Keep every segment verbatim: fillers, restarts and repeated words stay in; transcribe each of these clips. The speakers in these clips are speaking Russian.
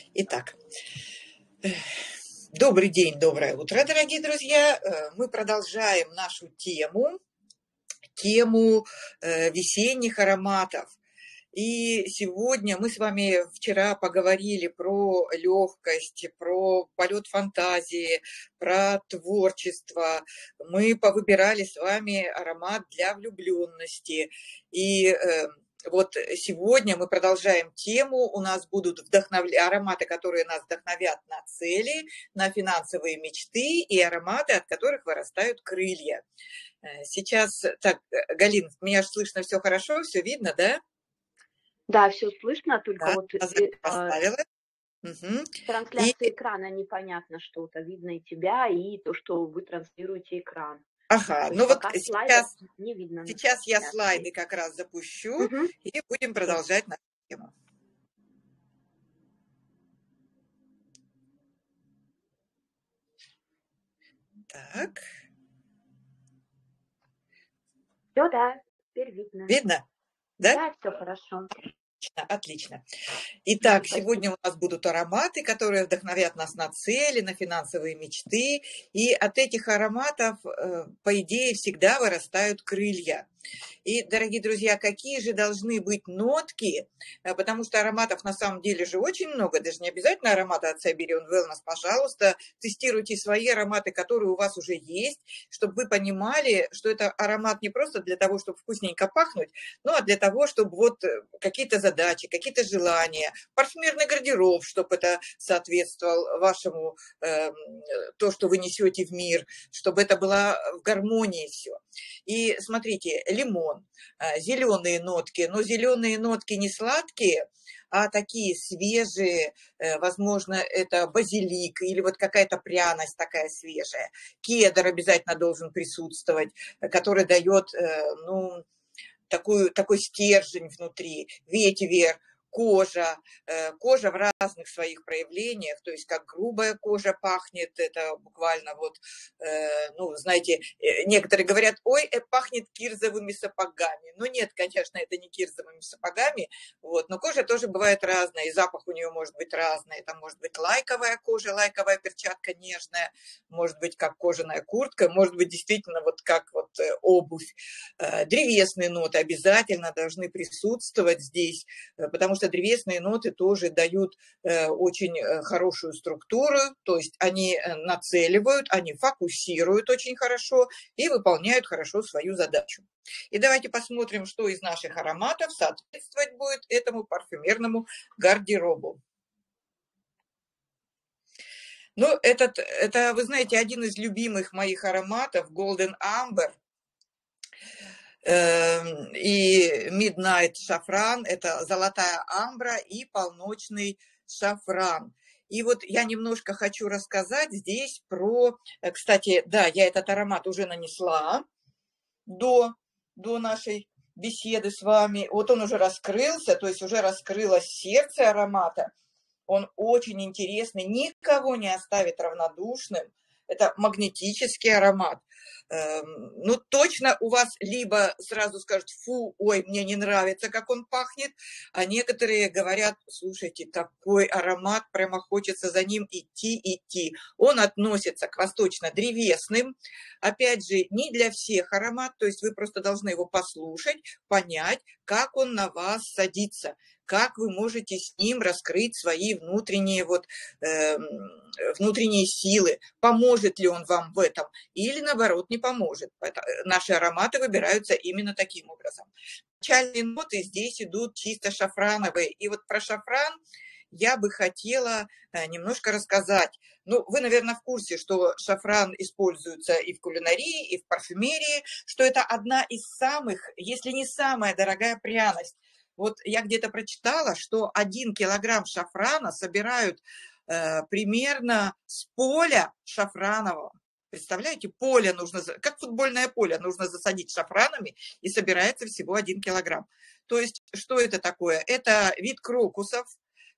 Итак, добрый день, доброе утро, дорогие друзья. Мы продолжаем нашу тему, тему весенних ароматов. И сегодня мы с вами вчера поговорили про легкость, про полет фантазии, про творчество. Мы повыбирали с вами аромат для влюбленности. И вот сегодня мы продолжаем тему. У нас будут вдохнов... ароматы, которые нас вдохновят на цели, на финансовые мечты, и ароматы, от которых вырастают крылья. Сейчас, так, Галин, меня же слышно все хорошо, все видно, да? Да, все слышно, только Да, вот поставила. э, Угу. трансляция И... экрана непонятно что-то. Видно и тебя, и то, что вы транслируете экран. Ага, То ну есть вот пока слайдов сейчас, не видно. на сейчас я трансляции. слайды как раз запущу, Угу. и будем продолжать нашу тему. Так. Все, да, теперь видно. Видно? Да? Да, все хорошо. Отлично, отлично. Итак, Спасибо. сегодня у нас будут ароматы, которые вдохновят нас на цели, на финансовые мечты. И от этих ароматов, по идее, всегда вырастают крылья. И, дорогие друзья, какие же должны быть нотки, потому что ароматов на самом деле же очень много, даже не обязательно ароматы от Siberian Wellness, пожалуйста, тестируйте свои ароматы, которые у вас уже есть, чтобы вы понимали, что это аромат не просто для того, чтобы вкусненько пахнуть, но а для того, чтобы вот какие-то задачи, какие-то желания, парфюмерный гардероб, чтобы это соответствовал вашему, э, то, что вы несете в мир, чтобы это было в гармонии все. И смотрите, лимон, зеленые нотки, но зеленые нотки не сладкие, а такие свежие, возможно, это базилик или вот какая-то пряность такая свежая. Кедр обязательно должен присутствовать, который дает, ну, такую, такой стержень внутри, ветивер, кожа, кожа в разных своих проявлениях, то есть как грубая кожа пахнет, это буквально вот, ну, знаете, некоторые говорят, ой, пахнет кирзовыми сапогами. Ну, нет, конечно, это не кирзовыми сапогами, вот, но кожа тоже бывает разная, и запах у нее может быть разный, это может быть лайковая кожа, лайковая перчатка нежная, может быть как кожаная куртка, может быть действительно вот как вот обувь. Древесные ноты обязательно должны присутствовать здесь, потому что древесные ноты тоже дают очень хорошую структуру, то есть они нацеливают, они фокусируют очень хорошо и выполняют хорошо свою задачу. И давайте посмотрим, что из наших ароматов соответствовать будет этому парфюмерному гардеробу. Ну, этот, это, вы знаете, один из любимых моих ароматов, Golden Amber. И Midnight шафран, это золотая амбра и полночный шафран. И вот я немножко хочу рассказать здесь про... Кстати, да, я этот аромат уже нанесла до, до нашей беседы с вами. Вот он уже раскрылся, то есть уже раскрылось сердце аромата. Он очень интересный, никого не оставит равнодушным. Это магнетический аромат. Ну, точно у вас либо сразу скажут, фу, ой, мне не нравится, как он пахнет, а некоторые говорят, слушайте, такой аромат, прямо хочется за ним идти, идти. Он относится к восточно-древесным, опять же, не для всех аромат, то есть вы просто должны его послушать, понять, как он на вас садится, как вы можете с ним раскрыть свои внутренние, вот, э, внутренние силы, поможет ли он вам в этом, или наоборот не поможет. Наши ароматы выбираются именно таким образом. Начальные ноты здесь идут чисто шафрановые, и вот про шафран я бы хотела немножко рассказать. Ну, вы, наверное, в курсе, что шафран используется и в кулинарии, и в парфюмерии, что это одна из самых, если не самая дорогая пряность. Вот я где-то прочитала, что один килограмм шафрана собирают э, примерно с поля шафранового. Представляете, поле нужно, как футбольное поле, нужно засадить шафранами, и собирается всего один килограмм. То есть, что это такое? Это вид крокусов,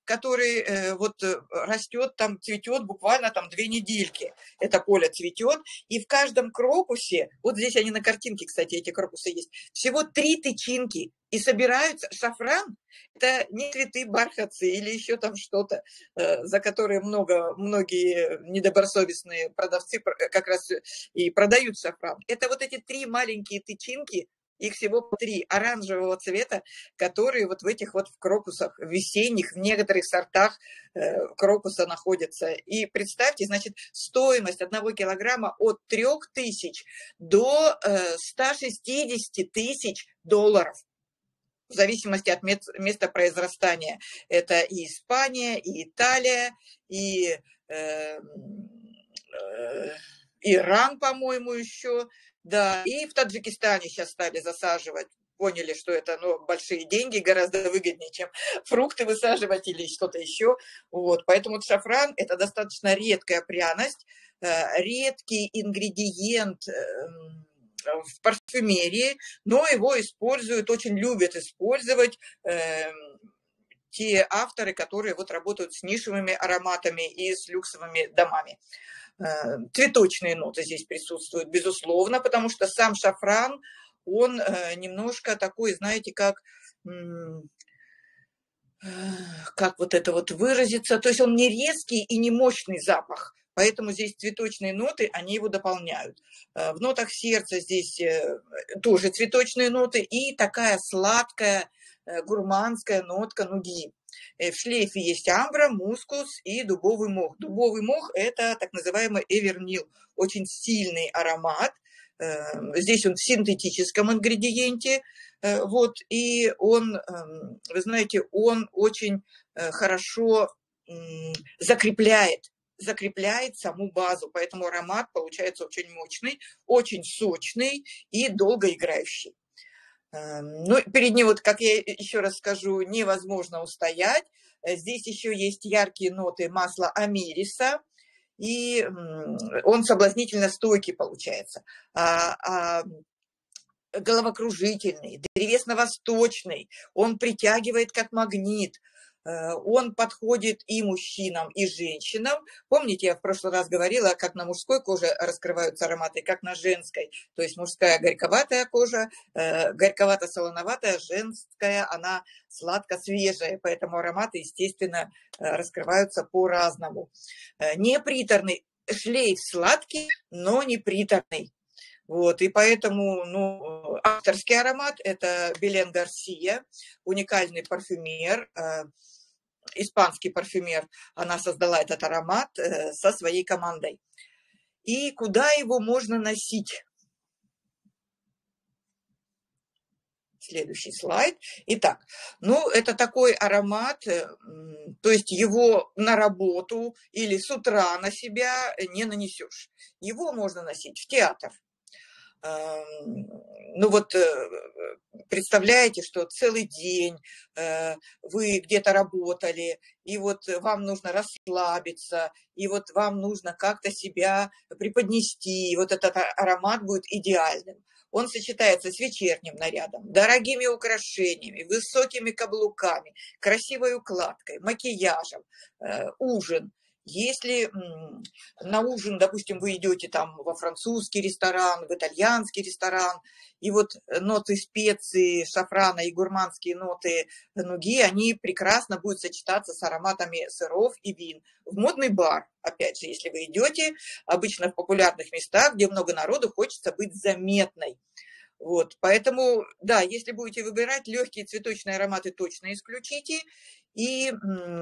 который вот растет там, цветет буквально там две недельки. Это поле цветет, и в каждом крокусе, вот здесь они на картинке, кстати, эти крокусы есть, всего три тычинки, и собираются. Шафран – это не цветы бархатцы или еще там что-то, за которые много, многие недобросовестные продавцы как раз и продают шафран. Это вот эти три маленькие тычинки, их всего три оранжевого цвета, которые вот в этих вот в крокусах весенних, в некоторых сортах э, крокуса находятся. И представьте, значит, стоимость одного килограмма от трёх тысяч до э, ста шестидесяти тысяч долларов. В зависимости от места произрастания. Это и Испания, и Италия, и э, э, Иран, по-моему, еще. Да, и в Таджикистане сейчас стали засаживать. Поняли, что это ну, большие деньги, гораздо выгоднее, чем фрукты высаживать или что-то еще. Вот. Поэтому шафран – это достаточно редкая пряность, э, редкий ингредиент э, в парфюмерии, но его используют, очень любят использовать э, те авторы, которые вот работают с нишевыми ароматами и с люксовыми домами. Э, цветочные ноты здесь присутствуют, безусловно, потому что сам шафран, он э, немножко такой, знаете, как... как вот это вот выразиться, то есть он не резкий и не мощный запах, поэтому здесь цветочные ноты, они его дополняют. В нотах сердца здесь тоже цветочные ноты и такая сладкая гурманская нотка нуги. В шлейфе есть амбра, мускус и дубовый мох. Дубовый мох – это так называемый эвернил, очень сильный аромат. Здесь он в синтетическом ингредиенте, вот, и он, вы знаете, он очень хорошо закрепляет, закрепляет саму базу, поэтому аромат получается очень мощный, очень сочный и долгоиграющий. Ну, перед ним, вот, как я еще раз скажу, невозможно устоять. Здесь еще есть яркие ноты масла амириса, и он соблазнительно стойкий получается. А, а головокружительный, древесно-восточный, он притягивает как магнит, он подходит и мужчинам, и женщинам. Помните, я в прошлый раз говорила, как на мужской коже раскрываются ароматы, как на женской. То есть мужская горьковатая кожа, горьковато-солоноватая, женская, она сладко-свежая, поэтому ароматы, естественно, раскрываются по-разному. Не приторный, шлейф сладкий, но не приторный. Вот, и поэтому, ну, авторский аромат – это Белен Гарсия, уникальный парфюмер, э, испанский парфюмер. Она создала этот аромат э, со своей командой. И куда его можно носить? Следующий слайд. Итак, ну, это такой аромат, э, то есть его на работу или с утра на себя не нанесешь. Его можно носить в театр. Ну вот представляете, что целый день вы где-то работали, и вот вам нужно расслабиться, и вот вам нужно как-то себя преподнести, и вот этот аромат будет идеальным. Он сочетается с вечерним нарядом, дорогими украшениями, высокими каблуками, красивой укладкой, макияжем, ужин. Если на ужин, допустим, вы идете там во французский ресторан, в итальянский ресторан, и вот ноты специй, шафрана и гурманские ноты нуги, они прекрасно будут сочетаться с ароматами сыров и вин. В модный бар, опять же, если вы идете, обычно в популярных местах, где много народу, хочется быть заметной. Вот, поэтому, да, если будете выбирать, легкие цветочные ароматы точно исключите, и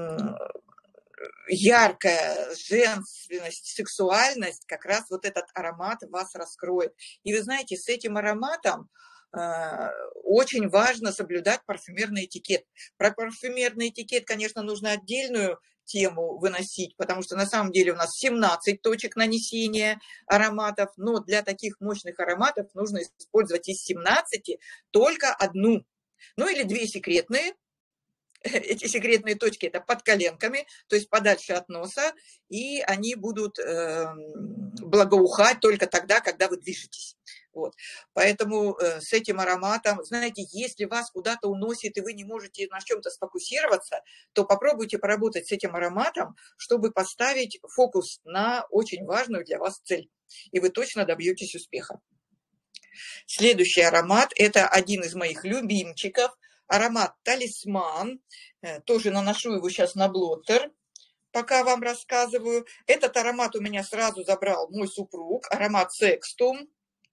яркая женственность, сексуальность, как раз вот этот аромат вас раскроет. И вы знаете, с этим ароматом э, очень важно соблюдать парфюмерный этикет. Про парфюмерный этикет, конечно, нужно отдельную тему выносить, потому что на самом деле у нас семнадцать точек нанесения ароматов, но для таких мощных ароматов нужно использовать из семнадцати только одну, ну или две секретные. Эти секретные точки – это под коленками, то есть подальше от носа, и они будут э, благоухать только тогда, когда вы движетесь. Вот. Поэтому э, с этим ароматом, знаете, если вас куда-то уносит, и вы не можете на чем-то сфокусироваться, то попробуйте поработать с этим ароматом, чтобы поставить фокус на очень важную для вас цель. И вы точно добьетесь успеха. Следующий аромат – это один из моих любимчиков. Аромат «Талисман». Э, Тоже наношу его сейчас на блоттер, пока вам рассказываю. Этот аромат у меня сразу забрал мой супруг. Аромат «Секстум».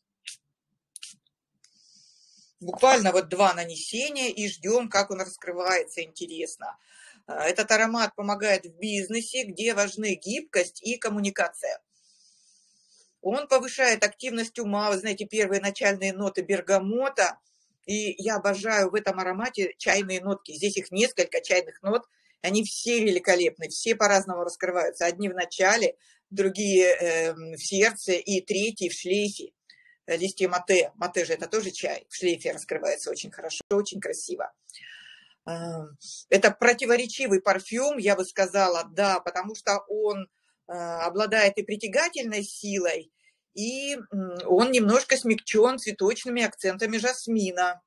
Буквально вот два нанесения и ждем, как он раскрывается, интересно. Э, Этот аромат помогает в бизнесе, где важны гибкость и коммуникация. Он повышает активность ума, вы знаете, первые начальные ноты бергамота. И я обожаю в этом аромате чайные нотки. Здесь их несколько чайных нот. Они все великолепны, все по-разному раскрываются. Одни в начале, другие э, в сердце и третий в шлейфе. Листья мате. Мате же это тоже чай. В шлейфе раскрывается очень хорошо, очень красиво. Это противоречивый парфюм, я бы сказала, да, потому что он обладает и притягательной силой, и он немножко смягчен цветочными акцентами жасмина.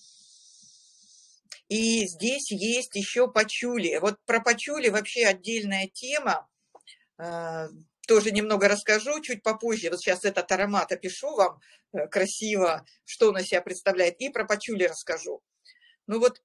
И здесь есть еще пачули. Вот про пачули вообще отдельная тема. Тоже немного расскажу чуть попозже. Вот сейчас этот аромат опишу вам красиво, что он из себя представляет. И про пачули расскажу. Ну вот,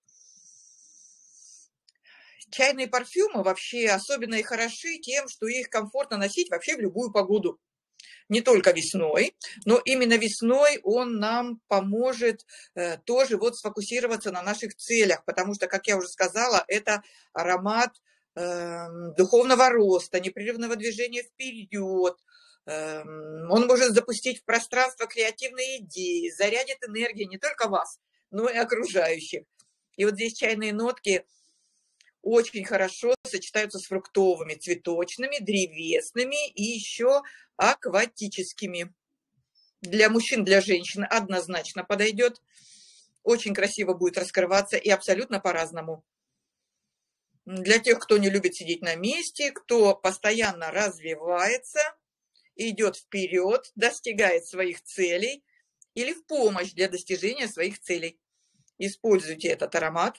чайные парфюмы вообще особенно и хороши тем, что их комфортно носить вообще в любую погоду. Не только весной, но именно весной он нам поможет э, тоже вот сфокусироваться на наших целях, потому что, как я уже сказала, это аромат э, духовного роста, непрерывного движения вперед. Э, он может запустить в пространство креативные идеи, зарядит энергией не только вас, но и окружающих. И вот здесь чайные нотки очень хорошо сочетаются с фруктовыми, цветочными, древесными и еще акватическими. Для мужчин, для женщин однозначно подойдет. Очень красиво будет раскрываться и абсолютно по-разному. Для тех, кто не любит сидеть на месте, кто постоянно развивается, идет вперед, достигает своих целей или в помощь для достижения своих целей. Используйте этот аромат.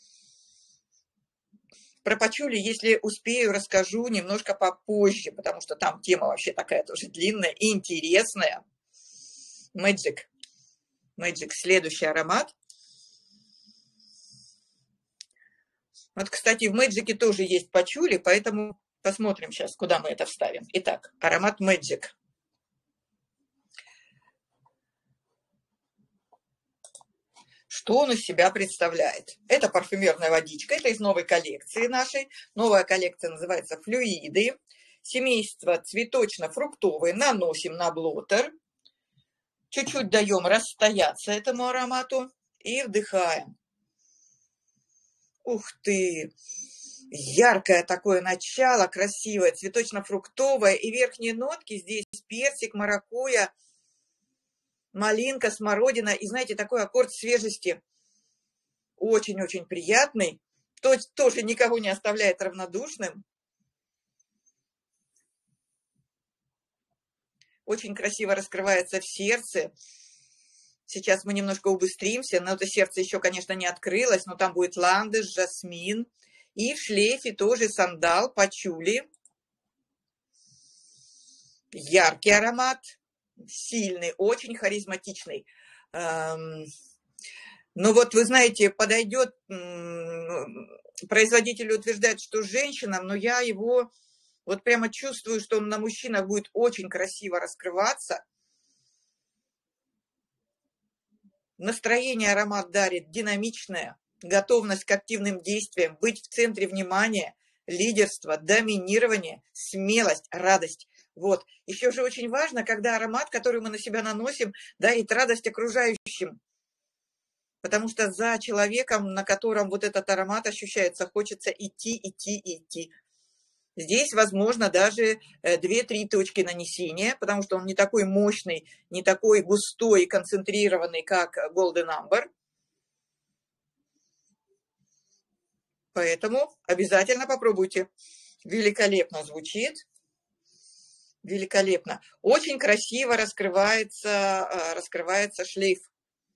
Про пачули, если успею, расскажу немножко попозже, потому что там тема вообще такая тоже длинная и интересная. Magic. Magic. Следующий аромат. Вот, кстати, в Magic тоже есть пачули, поэтому посмотрим сейчас, куда мы это вставим. Итак, аромат Magic. Что он из себя представляет? Это парфюмерная водичка, это из новой коллекции нашей. Новая коллекция называется «Флюиды». Семейство цветочно-фруктовое наносим на блоттер. Чуть-чуть даем расстояться этому аромату и вдыхаем. Ух ты! Яркое такое начало, красивое, цветочно-фруктовое. И верхние нотки здесь персик, маракуйя, малинка, смородина. И знаете, такой аккорд свежести. Очень-очень приятный. Тоже никого не оставляет равнодушным. Очень красиво раскрывается в сердце. Сейчас мы немножко убыстримся, но это сердце еще, конечно, не открылось, но там будет ландыш, жасмин. И в шлейфе тоже сандал, пачули. Яркий аромат, сильный, очень харизматичный. Но вот вы знаете, подойдет, производитель утверждает, что женщинам, но я его вот прямо чувствую, что он на мужчинах будет очень красиво раскрываться. Настроение аромат дарит динамичное, готовность к активным действиям, быть в центре внимания, лидерство, доминирование, смелость, радость. Вот. Еще же очень важно, когда аромат, который мы на себя наносим, дарит радость окружающим. Потому что за человеком, на котором вот этот аромат ощущается, хочется идти, идти, идти. Здесь, возможно, даже две-три точки нанесения, потому что он не такой мощный, не такой густой и концентрированный, как Golden Amber. Поэтому обязательно попробуйте. Великолепно звучит. Великолепно. Очень красиво раскрывается, раскрывается шлейф.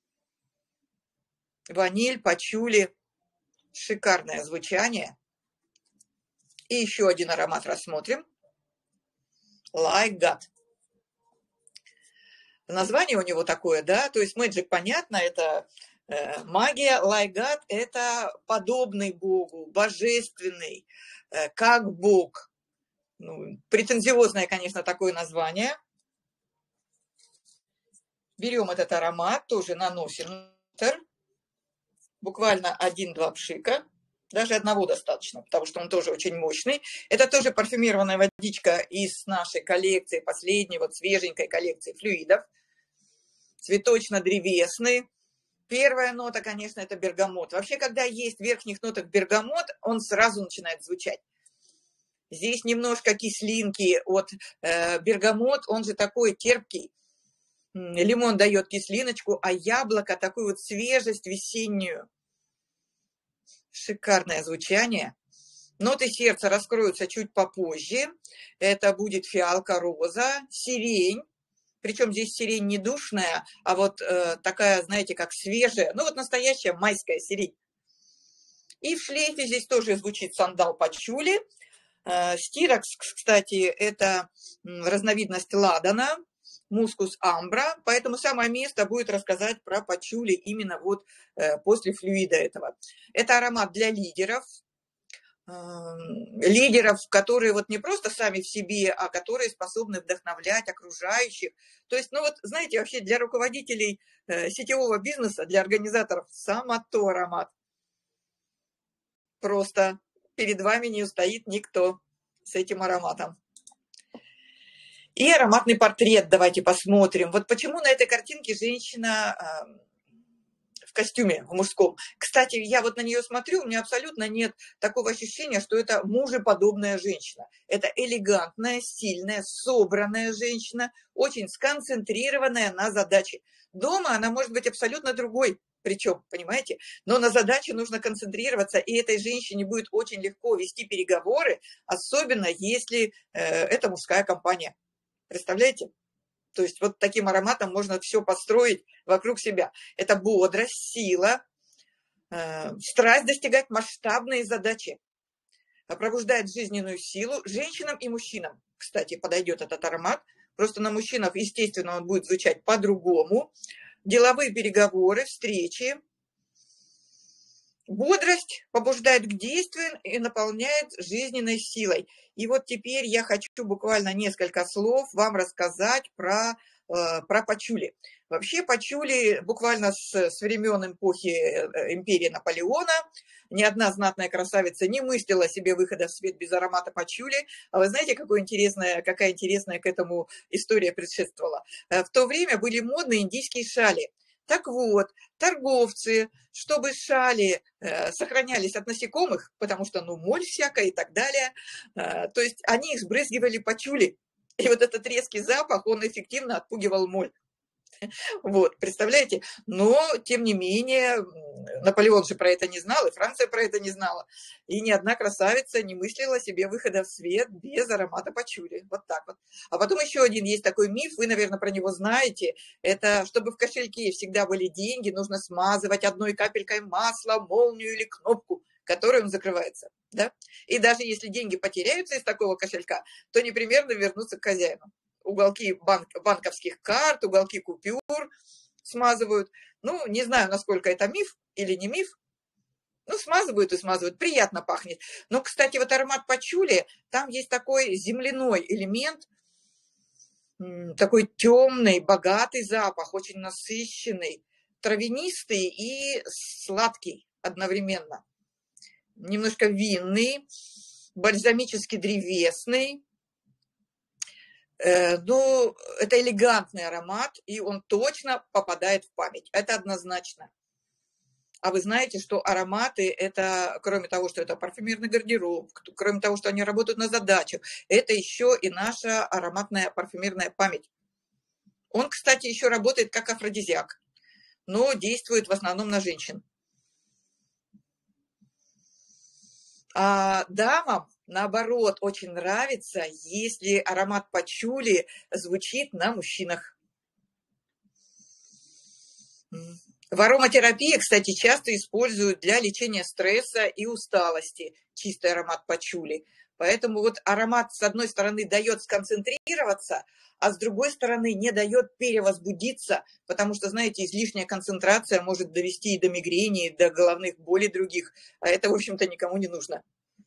Ваниль, пачули. Шикарное звучание. И еще один аромат рассмотрим. Like God. Название у него такое, да, то есть Magic, понятно, это э, магия, Like God – это подобный Богу, божественный, э, как Бог. Ну, претензиозное, конечно, такое название. Берем этот аромат, тоже наносим. Буквально один-два пшика. Даже одного достаточно, потому что он тоже очень мощный. Это тоже парфюмированная водичка из нашей коллекции, последней, вот свеженькой коллекции флюидов. Цветочно-древесный. Первая нота, конечно, это бергамот. Вообще, когда есть в верхних нотах бергамот, он сразу начинает звучать. Здесь немножко кислинки от э, бергамот, он же такой терпкий. Лимон дает кислиночку, а яблоко такую вот свежесть весеннюю. Шикарное звучание. Ноты сердца раскроются чуть попозже. Это будет фиалка, роза, сирень. Причем здесь сирень не душная, а вот э, такая, знаете, как свежая, ну вот настоящая майская сирень. И в шлейфе здесь тоже звучит сандал пачули. Э, стирокс, кстати, это разновидность ладана, мускус амбра, поэтому самое место будет рассказать про пачули именно вот э, после флюида этого. Это аромат для лидеров. Лидеров, которые вот не просто сами в себе, а которые способны вдохновлять окружающих. То есть, ну вот, знаете, вообще для руководителей э, сетевого бизнеса, для организаторов самый то аромат. Просто перед вами не устоит никто с этим ароматом. И ароматный портрет давайте посмотрим. Вот почему на этой картинке женщина... Э, в костюме, в мужском. Кстати, я вот на нее смотрю, у меня абсолютно нет такого ощущения, что это мужеподобная женщина. Это элегантная, стильная, собранная женщина, очень сконцентрированная на задаче. Дома она может быть абсолютно другой, причем, понимаете? Но на задаче нужно концентрироваться, и этой женщине будет очень легко вести переговоры, особенно если э, это мужская компания. Представляете? То есть вот таким ароматом можно все построить вокруг себя. Это бодрость, сила, э, страсть достигать масштабные задачи, пробуждает жизненную силу женщинам и мужчинам. Кстати, подойдет этот аромат. Просто на мужчинах, естественно, он будет звучать по-другому. Деловые переговоры, встречи. Бодрость побуждает к действию и наполняет жизненной силой. И вот теперь я хочу буквально несколько слов вам рассказать про, э, про пачули. Вообще пачули буквально с, с времен эпохи империи Наполеона ни одна знатная красавица не мыслила себе выхода в свет без аромата пачули. А вы знаете, какое интересное, какая интересная к этому история предшествовала? В то время были модные индийские шали. Так вот, торговцы, чтобы шали э, сохранялись от насекомых, потому что, ну, моль всякая и так далее, э, то есть они их сбрызгивали пачули. И вот этот резкий запах, он эффективно отпугивал моль. Вот, представляете? Но, тем не менее, Наполеон же про это не знал, и Франция про это не знала. И ни одна красавица не мыслила себе выхода в свет без аромата пачули. Вот так вот. А потом еще один есть такой миф, вы, наверное, про него знаете. Это, чтобы в кошельке всегда были деньги, нужно смазывать одной капелькой масла, молнию или кнопку, которой он закрывается. Да? И даже если деньги потеряются из такого кошелька, то непременно вернутся к хозяину. Уголки банк, банковских карт, уголки купюр смазывают. Ну, не знаю, насколько это миф или не миф. Ну, смазывают и смазывают. Приятно пахнет. Но, кстати, вот аромат пачули, там есть такой земляной элемент, такой темный, богатый запах, очень насыщенный, травянистый и сладкий одновременно. Немножко винный, бальзамически древесный. Ну, это элегантный аромат, и он точно попадает в память. Это однозначно. А вы знаете, что ароматы, это, кроме того, что это парфюмерный гардероб, кроме того, что они работают на задачу, это еще и наша ароматная парфюмерная память. Он, кстати, еще работает как афродизиак, но действует в основном на женщин. А дамам, наоборот, очень нравится, если аромат пачули звучит на мужчинах. В ароматерапии, кстати, часто используют для лечения стресса и усталости чистый аромат пачули. Поэтому вот аромат, с одной стороны, дает сконцентрироваться, а с другой стороны, не дает перевозбудиться, потому что, знаете, излишняя концентрация может довести и до мигрени, и до головных болей других, а это, в общем-то, никому не нужно.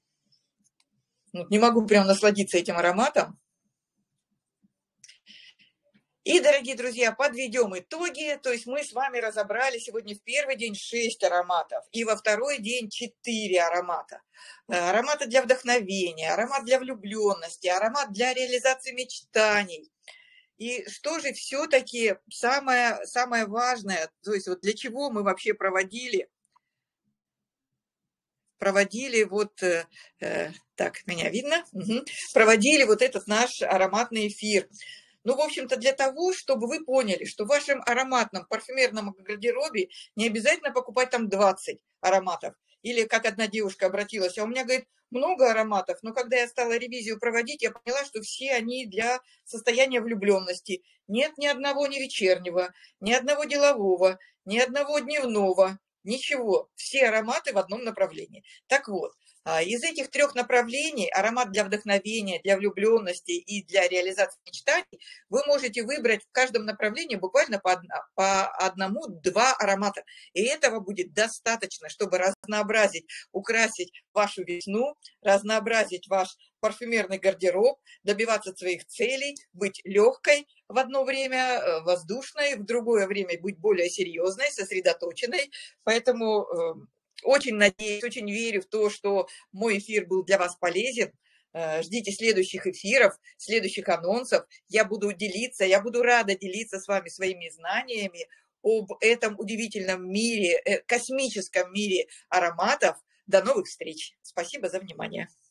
Не могу прям насладиться этим ароматом. И, дорогие друзья, подведем итоги. То есть мы с вами разобрали сегодня в первый день шесть ароматов и во второй день четыре аромата. Ароматы для вдохновения, аромат для влюбленности, аромат для реализации мечтаний. И что же все-таки самое, самое важное, то есть вот для чего мы вообще проводили, проводили вот, э, так, меня видно, угу, проводили вот этот наш ароматный эфир. Ну, в общем-то, для того, чтобы вы поняли, что в вашем ароматном парфюмерном гардеробе не обязательно покупать там двадцать ароматов. Или, как одна девушка обратилась, а у меня, говорит, много ароматов, но когда я стала ревизию проводить, я поняла, что все они для состояния влюбленности. Нет ни одного ни вечернего, ни одного делового, ни одного дневного, ничего. Все ароматы в одном направлении. Так вот, из этих трех направлений, аромат для вдохновения, для влюбленности и для реализации мечтаний, вы можете выбрать в каждом направлении буквально по, одна, по одному-два аромата. И этого будет достаточно, чтобы разнообразить, украсить вашу весну, разнообразить ваш парфюмерный гардероб, добиваться своих целей, быть легкой в одно время, воздушной, в другое время быть более серьезной, сосредоточенной. Поэтому очень надеюсь, очень верю в то, что мой эфир был для вас полезен. Ждите следующих эфиров, следующих анонсов. Я буду делиться, я буду рада делиться с вами своими знаниями об этом удивительном мире, космическом мире ароматов. До новых встреч. Спасибо за внимание.